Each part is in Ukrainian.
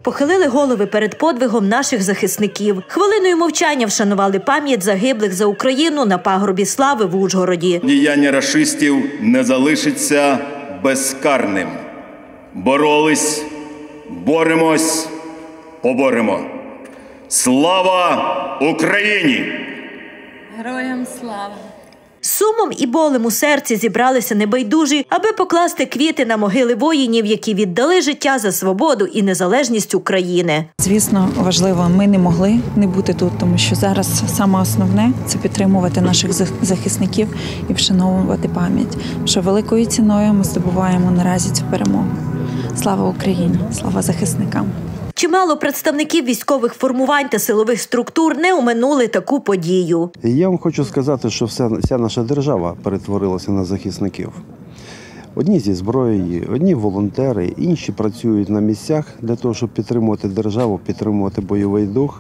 похилили голови перед подвигом наших захисників. Хвилиною мовчання вшанували пам'ять загиблих за Україну на пагорбі слави в Ужгороді. Діяння рашистів не залишиться безкарним. Боролись, боремось, поборемо. Слава Україні! Героям слава! З сумом і болем у серці зібралися небайдужі, аби покласти квіти на могили воїнів, які віддали життя за свободу і незалежність України. Звісно, важливо, ми не могли не бути тут, тому що зараз саме основне – це підтримувати наших захисників і вшановувати пам'ять, що великою ціною ми здобуваємо наразі цю перемогу. Слава Україні! Слава захисникам! Чимало представників військових формувань та силових структур не оминули таку подію. Я вам хочу сказати, що вся наша держава перетворилася на захисників. Одні зі зброєю, одні волонтери, інші працюють на місцях для того, щоб підтримувати державу, підтримувати бойовий дух.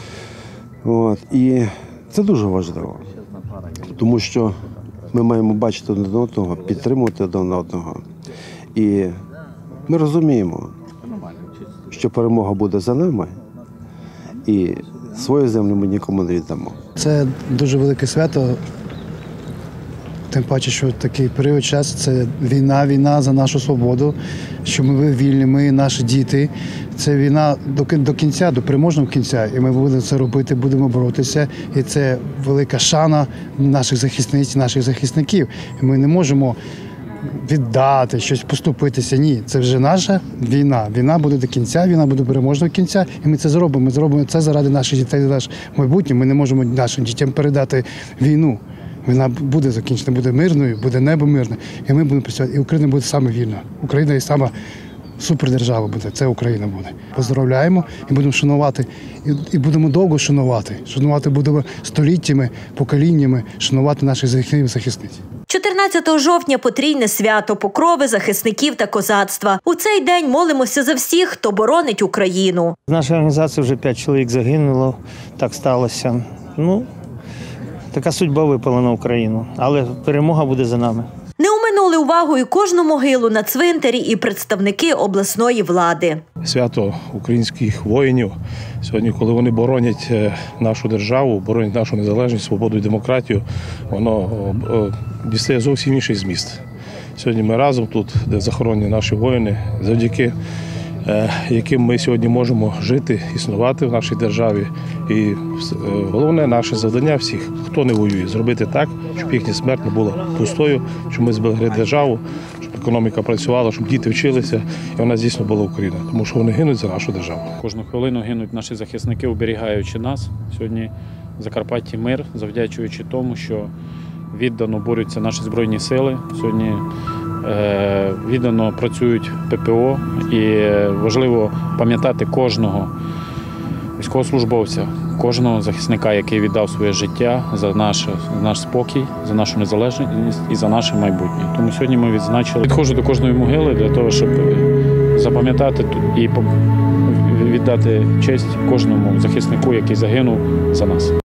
І це дуже важливо, тому що ми маємо бачити один одного, підтримувати один одного. І ми розуміємо, що перемога буде за нами, і свою землю ми нікому не віддамо. Це дуже велике свято, тим паче, що такий період часу – це війна за нашу свободу, що ми вільні, ми, наші діти. Це війна до кінця, до переможного кінця, і ми будемо це робити, будемо боротися. І це велика шана наших захисниць, наших захисників. І ми не можемо віддати, щось поступитися. Ні, це вже наша війна. Війна буде до кінця, війна буде переможного кінця, і ми це зробимо. Ми зробимо це заради наших дітей, за наше майбутнє. Ми не можемо нашим дітям передати війну. Війна буде закінчена, буде мирною, буде небо мирне, і ми будемо працювати. І Україна буде саме вільна. Україна і сама супердержава буде, це Україна буде. Поздравляємо і будемо шанувати, і будемо довго шанувати. Шанувати будемо століттями, поколіннями, шанувати наших захисників і захисниць. 14 жовтня – потрійне свято покрови захисників та козацтва. У цей день молимося за всіх, хто боронить Україну. В нашій організації вже 5 чоловік загинуло, так сталося. Така судьба випала на Україну, але перемога буде за нами. Не оминули увагою кожну могилу на цвинтарі і представники обласної влади. Свято українських воїнів сьогодні, коли вони боронять нашу державу, боронять нашу незалежність, свободу і демократію, воно дістає зовсім інший зміст. Сьогодні ми разом тут, де захоронені наші воїни, завдяки яким ми сьогодні можемо жити, існувати в нашій державі. І головне наше завдання всіх, хто не воює, зробити так, щоб їхня смерть не була пустою, щоб ми зберегли державу, щоб економіка працювала, щоб діти вчилися, і вона дійсно була Україна, тому що вони гинуть за нашу державу. Кожну хвилину гинуть наші захисники, оберігаючи нас. Сьогодні в Закарпатті мир, завдячуючи тому, що віддано борються наші Збройні сили. Сьогодні віддано працюють ППО, і важливо пам'ятати кожного військовослужбовця, кожного захисника, який віддав своє життя за наш спокій, за нашу незалежність і за наше майбутнє. Тому сьогодні ми відзначили. Підходжу до кожної могили для того, щоб запам'ятати і віддати честь кожному захиснику, який загинув за нас.